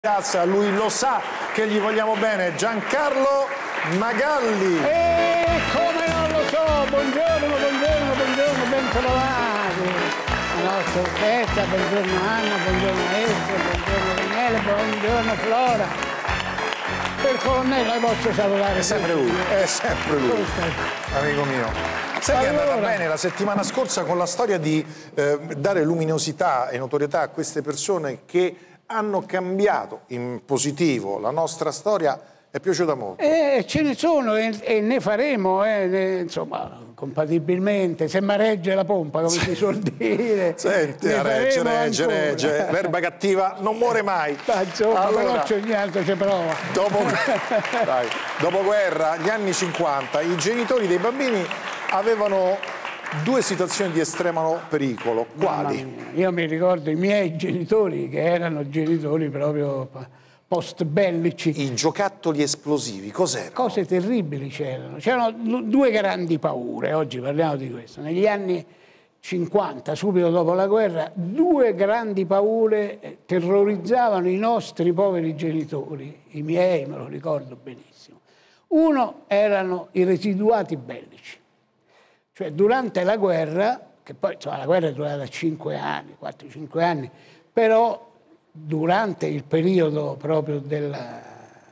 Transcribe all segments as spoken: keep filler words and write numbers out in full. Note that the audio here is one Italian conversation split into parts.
Piazza, lui lo sa che gli vogliamo bene, Giancarlo Magalli. E come non lo so, buongiorno, buongiorno, buongiorno, ben trovati. La nostra orchestra, buongiorno Anna, buongiorno Esther, buongiorno Daniele, buongiorno Flora. Per colonnello posso salutare. È sempre lui, è sempre lui, amico mio. Sai che è andata bene la settimana scorsa con la storia di eh, dare luminosità e notorietà a queste persone che hanno cambiato in positivo la nostra storia, è piaciuta molto. Eh, ce ne sono e, e ne faremo, eh, ne, insomma, compatibilmente, se mareggia la pompa, come si suol dire. Senti, regge, regge, regge, l'erba cattiva non muore mai. Ma insomma, allora, però ogni altro ci prova. Dopo, dai, dopo guerra, gli anni cinquanta, i genitori dei bambini avevano due situazioni di estremo pericolo. Quali? Io mi ricordo i miei genitori, che erano genitori proprio post-bellici. I giocattoli esplosivi, cos'erano? Cose terribili c'erano. C'erano due grandi paure, oggi parliamo di questo. Negli anni cinquanta, subito dopo la guerra, due grandi paure terrorizzavano i nostri poveri genitori, i miei, me lo ricordo benissimo. Uno erano i residuati bellici. Cioè, durante la guerra, che poi insomma, la guerra è durata cinque anni, quattro cinque anni, però durante il periodo proprio della,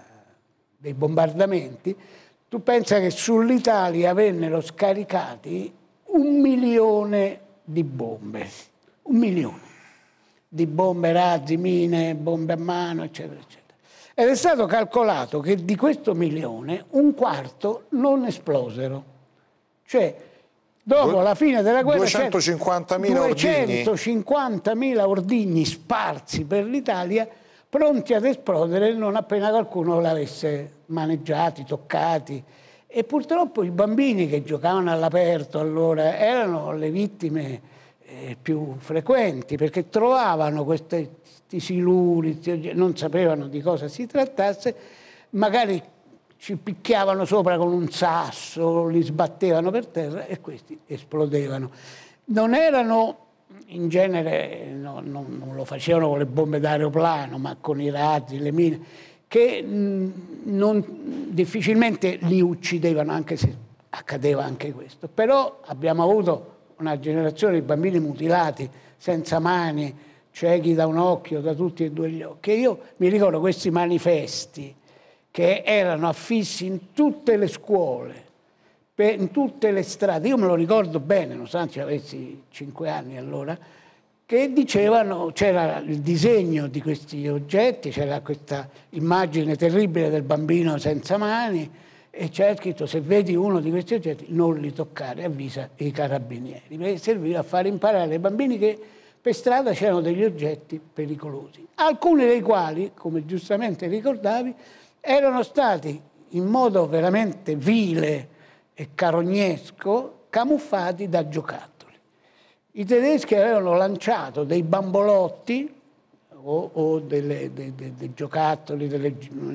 dei bombardamenti, tu pensa che sull'Italia vennero scaricati un milione di bombe, un milione di bombe, razzi, mine, bombe a mano, eccetera, eccetera. Ed è stato calcolato che di questo milione un quarto non esplosero. Cioè, dopo la fine della guerra duecentocinquantamila ordigni. duecentocinquantamila ordigni sparsi per l'Italia, pronti ad esplodere non appena qualcuno l'avesse maneggiati, toccati. E purtroppo i bambini che giocavano all'aperto allora erano le vittime eh, più frequenti, perché trovavano questi, questi siluri, non sapevano di cosa si trattasse, magari ci picchiavano sopra con un sasso, li sbattevano per terra e questi esplodevano. Non erano, in genere, no, non, non lo facevano con le bombe d'aeroplano, ma con i razzi, le mine, che mh, non, difficilmente li uccidevano, anche se accadeva anche questo. Però abbiamo avuto una generazione di bambini mutilati, senza mani, ciechi da un occhio, da tutti e due gli occhi. E io mi ricordo questi manifesti che erano affissi in tutte le scuole, in tutte le strade. Io me lo ricordo bene, nonostante avessi cinque anni allora, che dicevano, c'era il disegno di questi oggetti, c'era questa immagine terribile del bambino senza mani e c'era scritto: se vedi uno di questi oggetti non li toccare, avvisa i carabinieri, perché serviva a far imparare ai bambini che per strada c'erano degli oggetti pericolosi, alcuni dei quali, come giustamente ricordavi, erano stati in modo veramente vile e carognesco camuffati da giocattoli. I tedeschi avevano lanciato dei bambolotti o, o delle, dei, dei, dei giocattoli, delle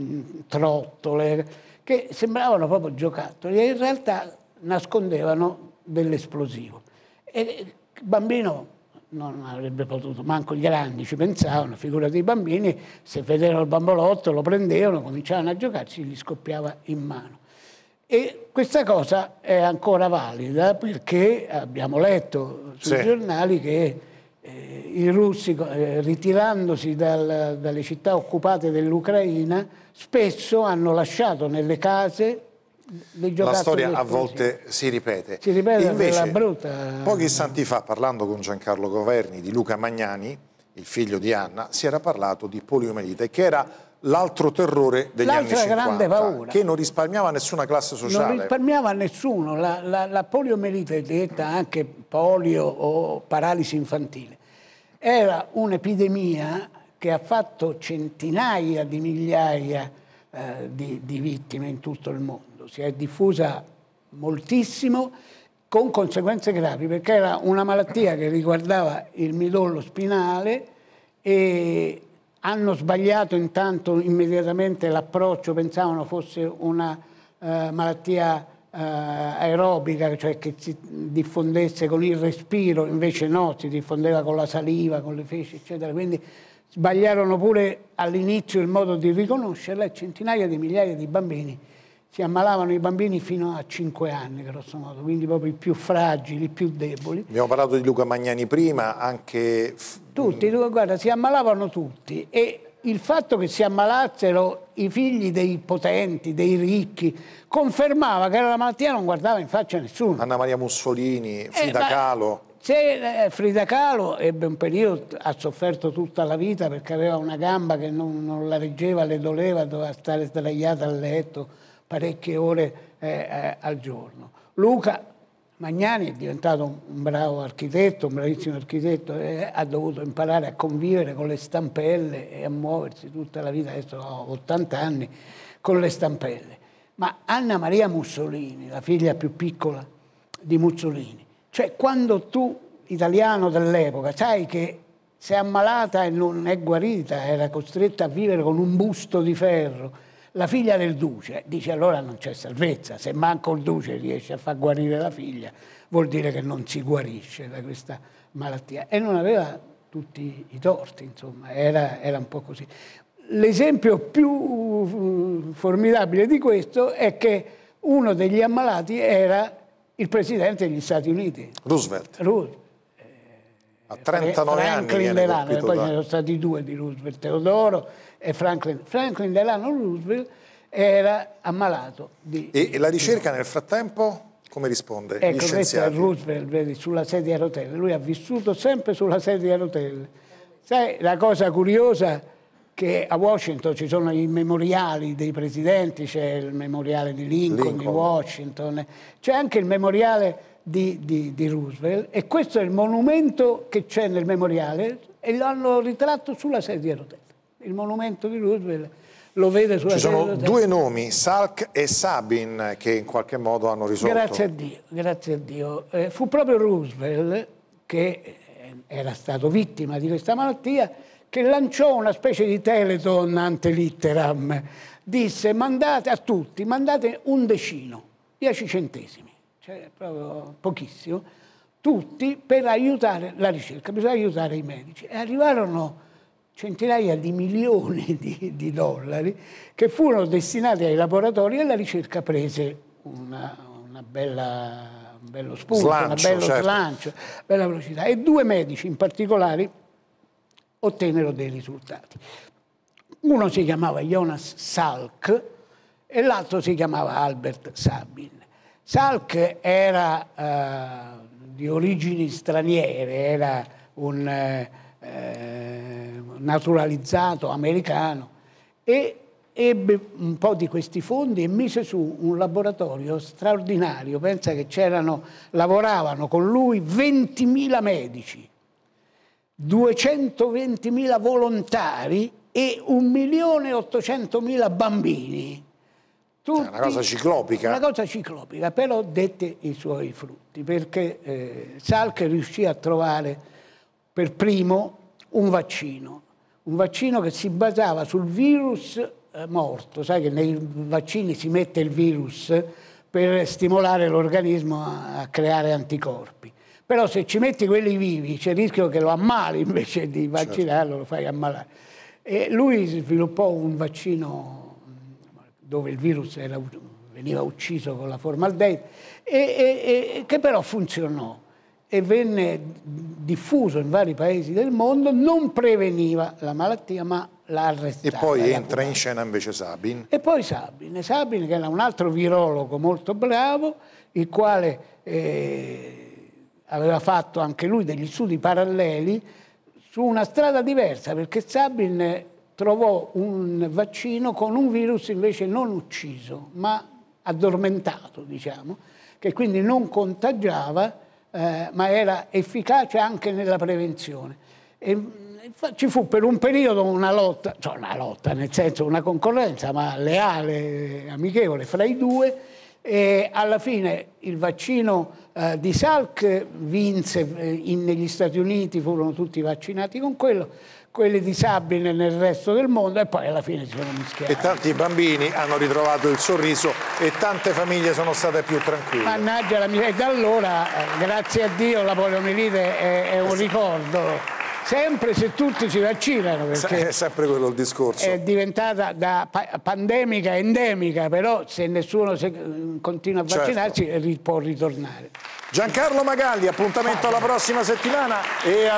trottole, che sembravano proprio giocattoli e in realtà nascondevano dell'esplosivo. E il bambino non avrebbe potuto, manco i grandi ci pensavano, figurati i bambini, se vedevano il bambolotto lo prendevano, cominciavano a giocarci, gli scoppiava in mano. E questa cosa è ancora valida perché abbiamo letto sui sì. giornali che eh, i russi, eh, ritirandosi dal, dalle città occupate dell'Ucraina, spesso hanno lasciato nelle case la storia a volte si ripete. Si ripete invece, brutta... pochi istanti fa, parlando con Giancarlo Governi di Luca Magnani, il figlio di Anna, si era parlato di poliomielite, che era l'altro terrore degli anni cinquanta, grande paura, che non risparmiava nessuna classe sociale. Non risparmiava nessuno. La, la, la poliomielite, detta anche polio o paralisi infantile, era un'epidemia che ha fatto centinaia di migliaia eh, di, di vittime in tutto il mondo. Si è diffusa moltissimo con conseguenze gravi, perché era una malattia che riguardava il midollo spinale e hanno sbagliato intanto immediatamente l'approccio, pensavano fosse una eh, malattia eh, aerobica, cioè che si diffondesse con il respiro, invece no, si diffondeva con la saliva, con le feci, eccetera. Quindi sbagliarono pure all'inizio il modo di riconoscerla, e centinaia di migliaia di bambini si ammalavano, i bambini fino a cinque anni, grosso modo, quindi proprio i più fragili, i più deboli. Abbiamo parlato di Luca Magnani prima, anche... Tutti, guarda, si ammalavano tutti, e il fatto che si ammalassero i figli dei potenti, dei ricchi, confermava che la malattia non guardava in faccia a nessuno. Anna Maria Mussolini, Frida eh, Kahlo... Se eh, Frida Kahlo ebbe un periodo, ha sofferto tutta la vita perché aveva una gamba che non, non la reggeva, le doleva, doveva stare sdraiata a letto parecchie ore eh, eh, al giorno. Luca Magnani è diventato un bravo architetto, un bravissimo architetto, e ha dovuto imparare a convivere con le stampelle e a muoversi tutta la vita, adesso ha ottanta anni, con le stampelle. Ma Anna Maria Mussolini, la figlia più piccola di Mussolini, cioè quando tu, italiano dell'epoca, sai che si è ammalata e non è guarita, era costretta a vivere con un busto di ferro, la figlia del duce, dice allora non c'è salvezza, se manco il duce riesce a far guarire la figlia vuol dire che non si guarisce da questa malattia, e non aveva tutti i torti, insomma, era, era un po' così. L'esempio più formidabile di questo è che uno degli ammalati era il presidente degli Stati Uniti. Roosevelt. Roosevelt. A trentanove Franklin anni Delano, colpito poi da... ce ne sono stati due di Roosevelt, Teodoro e Franklin. Franklin Delano Roosevelt era ammalato di... E, e la ricerca nel frattempo come risponde? Ecco, Gli questo è scienziati? Roosevelt, vedi, sulla sedia a rotelle. Lui ha vissuto sempre sulla sedia a rotelle. Sai, la cosa curiosa che a Washington ci sono i memoriali dei presidenti, c'è il memoriale di Lincoln, Lincoln. di Washington, c'è anche il memoriale di, di, di Roosevelt, e questo è il monumento che c'è nel memoriale, e l'hanno ritratto sulla sedia a rotelle. Il monumento di Roosevelt lo vede sulla Ci sedia a sono rotelle. due nomi, Salk e Sabin, che in qualche modo hanno risolto. Grazie a Dio, grazie a Dio. Eh, fu proprio Roosevelt, che era stato vittima di questa malattia, che lanciò una specie di teleton ante litteram. Disse, mandate a tutti, mandate un decino, dieci centesimi, cioè proprio pochissimo, tutti per aiutare la ricerca, bisogna aiutare i medici. E arrivarono centinaia di milioni di, di dollari che furono destinati ai laboratori, e la ricerca prese una, una bella, un bello spunto, Slancio, una bello certo. slancio, bella velocità. E due medici in particolare ottennero dei risultati. Uno si chiamava Jonas Salk e l'altro si chiamava Albert Sabin. Salk era eh, di origini straniere, era un eh, naturalizzato americano, e ebbe un po' di questi fondi e mise su un laboratorio straordinario. Pensa che c'erano, lavoravano con lui ventimila medici, duecentoventimila volontari e un milione e ottocentomila bambini. Tutti, Cioè, una cosa ciclopica. Una cosa ciclopica, però dette i suoi frutti, perché eh, Salk riuscì a trovare per primo un vaccino, un vaccino che si basava sul virus eh, morto. Sai che nei vaccini si mette il virus per stimolare l'organismo a, a creare anticorpi. Però se ci metti quelli vivi c'è il rischio che lo ammali invece di vaccinarlo, certo. Lo fai ammalare. E lui sviluppò un vaccino dove il virus era, veniva ucciso con la formaldeide, e, e, e che però funzionò e venne diffuso in vari paesi del mondo, non preveniva la malattia ma la arrestava. E poi entra in scena invece Sabin. E poi Sabin, Sabin che era un altro virologo molto bravo, il quale eh, aveva fatto anche lui degli studi paralleli su una strada diversa, perché Sabin trovò un vaccino con un virus invece non ucciso, ma addormentato, diciamo, che quindi non contagiava, eh, ma era efficace anche nella prevenzione. E ci fu per un periodo una lotta, cioè una lotta, nel senso una concorrenza, ma leale, amichevole fra i due, e alla fine il vaccino eh, di Salk vinse eh, in, negli Stati Uniti, furono tutti vaccinati con quello, quelli di Sabin nel resto del mondo, e poi alla fine si sono mischiati. E tanti bambini hanno ritrovato il sorriso e tante famiglie sono state più tranquille. Mannaggia la miseria, e da allora, eh, grazie a Dio, la poliomielite è, è un ricordo. sempre se tutti si vaccinano, perché è sempre quello il discorso. È diventata da pa pandemica a endemica, però se nessuno se continua a vaccinarsi, certo, può ritornare. Giancarlo Magalli, appuntamento alla prossima settimana e